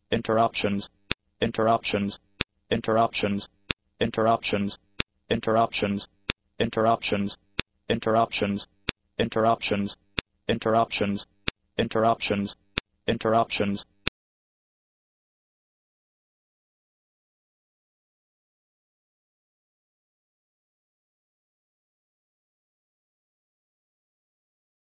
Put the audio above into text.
interruptions, interruptions, interruptions, interruptions, interruptions, interruptions, interruptions, interruptions, interruptions, interruptions, interruptions,